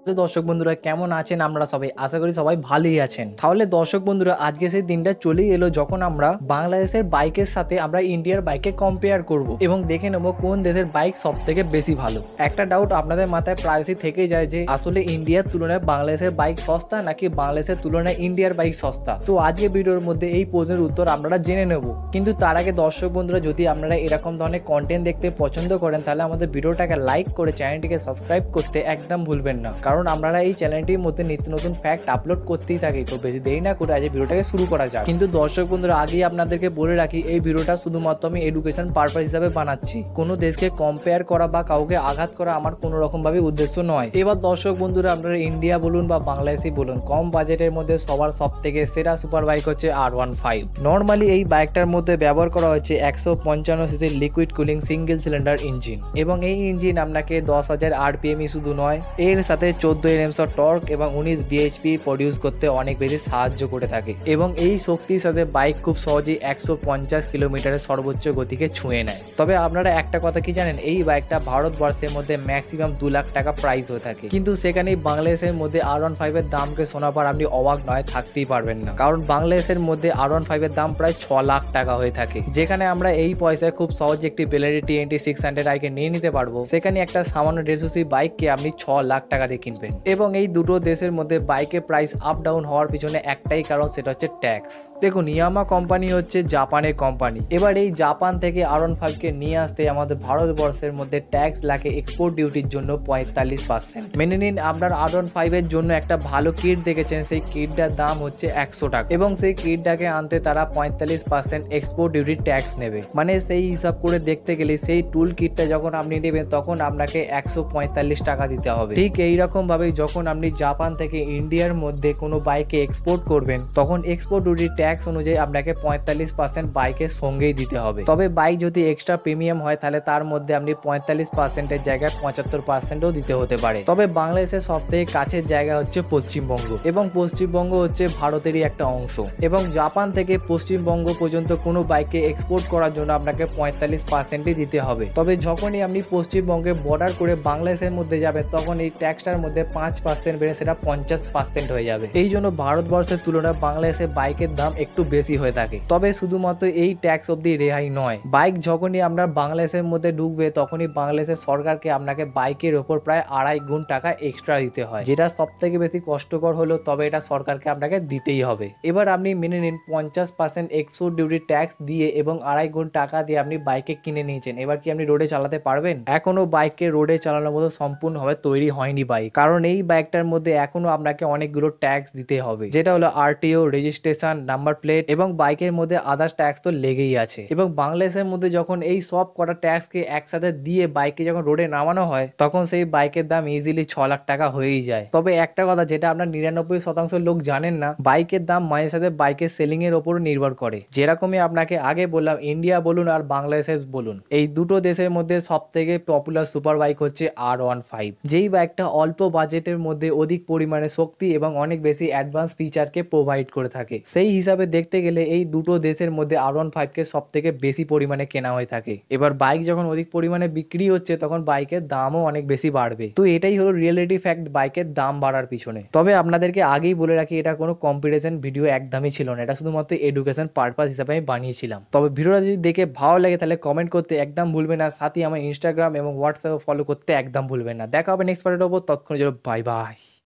তো দর্শক বন্ধুরা কেমন আছেন? আমরা সবাই আশা করি সবাই ভালোই আছেন। তাহলে দর্শক বন্ধুরা আজকে সেই দিনটা চলেই এলো যখন আমরা বাংলাদেশের বাইকের সাথে আমরা ইন্ডিয়ার বাইকে কম্পেয়ার করব এবং দেখে নেবো কোন দেশের বাইক সব থেকে বেশি ভালো। একটা ডাউট আপনাদের মাথায় প্রায়শই থেকেই যায় যে আসলে ইন্ডিয়ার তুলনায় বাংলাদেশের বাইক সস্তা নাকি বাংলাদেশের তুলনায় ইন্ডিয়ার বাইক সস্তা। তো আজকে ভিডিওর মধ্যে এই প্রশ্নের উত্তর আপনারা জেনে নেব। কিন্তু তার আগে দর্শক বন্ধুরা যদি আপনারা এরকম ধরনের কন্টেন্ট দেখতে পছন্দ করেন তাহলে আমাদের ভিডিওটাকে লাইক করে চ্যানেলটিকে সাবস্ক্রাইব করতে একদম ভুলবেন না, কারণ আমরা এই চ্যানেলটির মধ্যে নিত্য নতুন ফ্যাক্ট আপলোড করতেই থাকি। তো বেশি দেরি না করে আজ ভিডিওটাকে শুরু করা যাক। কিন্তু দর্শক বন্ধুরা আগেই আপনাদেরকে বলে রাখি এই ভিডিওটা শুধুমাত্র আমি এডুকেশন পারপাস হিসাবে বানাচ্ছি, কোনো দেশকে কম্পেয়ার করা বা কাউকে আঘাত করা আমার কোনো রকম ভাবে উদ্দেশ্য নয়। এবার দর্শক বন্ধুরা আপনারা ইন্ডিয়া বলুন বা বাংলাদেশই বলুন, কম বাজেটের মধ্যে সবার সব থেকে সেরা সুপার বাইক হচ্ছে R15। নর্মালি এই বাইকটার মধ্যে ব্যবহার করা হচ্ছে 155 সিসির liquid cooling single cylinder engine, এবং এই ইঞ্জিন আপনাকে 10,000 RPM শুধু নয়, এর সাথে 14 Nm টর্ক এবং 19 bhp প্রডিউস করতে অনেক বেশি সাহায্য করে থাকে, এবং এই শক্তির সাথে বাইক খুব সহজেই 150 কিলোমিটারের সর্বোচ্চ গতিকে ছুঁয়ে নেয়। তবে আপনারা একটা কথা কি জানেন, এই বাইকটা ভারতবর্ষের মধ্যে ম্যাক্সিমাম 2 লাখ টাকা প্রাইস হয়ে থাকে, কিন্তু সেখানেই বাংলাদেশের মধ্যে R15 এর দামকে শোনার পর আপনি অবাক নয় থাকতেই পারবেন না, কারণ বাংলাদেশের মধ্যে R15 এর দাম প্রায় 6 লাখ টাকা হয়ে থাকে। যেখানে আমরা এই পয়সায় খুব সহজে একটি বেলারি TNT 600i কে নিয়ে নিতে পারবো, সেখানে একটা সামান্য 150cc বাইককে আপনি 6 লাখ টাকা দিয়ে কিনবেন। এবং এই দুটো দেশের মধ্যে বাইকের প্রাইস আপ ডাউন হওয়ার পিছনে একটাই কারণ, সেটা হচ্ছে ট্যাক্স। দেখুন, ইয়ামা কোম্পানি হচ্ছে জাপানের কোম্পানি। এবার এই জাপান থেকে R15 কে নিয়ে আসতে আমাদের ভারতবর্ষের মধ্যে ট্যাক্স লাগে এক্সপোর্ট ডিউটির জন্য 45%। মেনে নিন আপনার R15 এর জন্য একটা ভালো কিট দেখেছেন, সেই কিটটার দাম হচ্ছে 100 টাকা, এবং সেই কিটটাকে আনতে তারা 45% এক্সপোর্ট ডিউটি ট্যাক্স নেবে। মানে সেই হিসাব করে দেখতে গেলে সেই টুল কিটটা যখন আপনি নেবেন তখন আপনাকে 145 টাকা দিতে হবে। ঠিক এইরকম ভাবে যখন আপনি জাপান থেকে ইন্ডিয়ার মধ্যে কোনো বাইকে এক্সপোর্ট করবেন তখন এক্সপোর্ট ডিউটি ট্যাক্স অনুযায়ী আপনাকে 45% বাইকের সঙ্গেই দিতে হবে। তবে বাইক যদি এক্সট্রা প্রিমিয়াম হয় তাহলে তার মধ্যে আপনি 45%-এর জায়গায় 75%ও দিতে হতে পারে। তবে বাংলাদেশের সব থেকে কাছের জায়গা হচ্ছে পশ্চিমবঙ্গ, এবং পশ্চিমবঙ্গ হচ্ছে ভারতেরই একটা অংশ, এবং জাপান থেকে পশ্চিমবঙ্গ পর্যন্ত কোনো বাইকে এক্সপোর্ট করার জন্য আপনাকে 45%ই দিতে হবে। তবে যখনই আপনি পশ্চিমবঙ্গে বর্ডার করে বাংলাদেশের মধ্যে যাবেন তখন এই ট্যাক্সটার মধ্যে 5% বেড়ে সেটা 50% হয়ে যাবে। এই জন্য ভারতবর্ষের তুলনায় বাংলাদেশের বাইকের দাম একটু বেশি হয়ে থাকে। তবে শুধুমাত্র এই ট্যাক্স অবধি রেহাই নয়, বাইক যখনই আমরা বাংলাদেশের মধ্যে ঢুকবে তখনই বাংলাদেশের সরকারকে আপনাকে বাইকের ওপর প্রায় 2.5 গুণ টাকা এক্সট্রা দিতে হয়, যেটা সব থেকে বেশি কষ্টকর হলো, তবে এটা সরকারকে আপনাকে দিতেই হবে। এবার আপনি মেনে নিন 50% এক্সপোর্ট ডিউটি ট্যাক্স দিয়ে এবং 2.5 গুণ টাকা দিয়ে আপনি বাইকে কিনে নিয়েছেন। এবার কি আপনি রোডে চালাতে পারবেন? এখনো বাইককে রোডে চালানোর মতো সম্পূর্ণভাবে তৈরি হয়নি বাইক, কারণ এই বাইকটার মধ্যে এখনো আপনাকে অনেকগুলো ট্যাক্স দিতে হবে, যেটা হলো RTO, রেজিস্ট্রেশন, নাম্বার প্লেট, এবং বাইকের মধ্যে আদার্স ট্যাক্স তো লেগেই আছে। এবং বাংলাদেশের মধ্যে যখন এই সব কটা ট্যাক্সকে একসাথে দিয়ে বাইকে যখন রোডে নামানো হয় তখন সেই বাইকের দাম ইজিলি 6 লাখ টাকা হয়েই যায়। তবে একটা কথা যেটা আপনার 99% লোক জানেন না, বাইকের দাম মাঝে সাথে বাইকের সেলিং এর উপর নির্ভর করে। যেরকমই আপনাকে আগে বললাম, ইন্ডিয়া বলুন আর বাংলাদেশ বলুন, এই দুটো দেশের মধ্যে সব থেকে পপুলার সুপার বাইক হচ্ছে R15, যেই বাইকটা অল্প বাজেটের মধ্যে অধিক পরিমাণে শক্তি এবং অনেক বেশি অ্যাডভান্স ফিচারকে প্রোভাইড করে থাকে। সেই হিসাবে দেখতে গেলে এই দুটো দেশের মধ্যে R15 কে সব থেকে বেশি পরিমাণে কেনা হয়ে থাকে। এবার বাইক যখন অধিক পরিমাণে বিক্রি হচ্ছে তখন বাইকের দামও অনেক বেশি বাড়বে। তো এটাই হলো রিয়েলিটি ফ্যাক্ট বাইকের দাম বাড়ার পিছনে। তবে আপনাদেরকে আগেই বলে রাখি, এটা কোনো কম্পিটিশন ভিডিও একদমই ছিল না, এটা শুধুমাত্র এডুকেশন পারপাস হিসাবে আমি বানিয়েছিলাম। তবে ভিডিওটা যদি দেখে ভালো লাগে তাহলে কমেন্ট করতে একদম ভুলবেন না, সাথে আমার ইনস্টাগ্রাম এবং হোয়াটসঅ্যাপে ফলো করতে একদম ভুলবেন না। দেখা হবে নেক্সট পার্টের ওপর, তৎক্ষণ বাই বাই।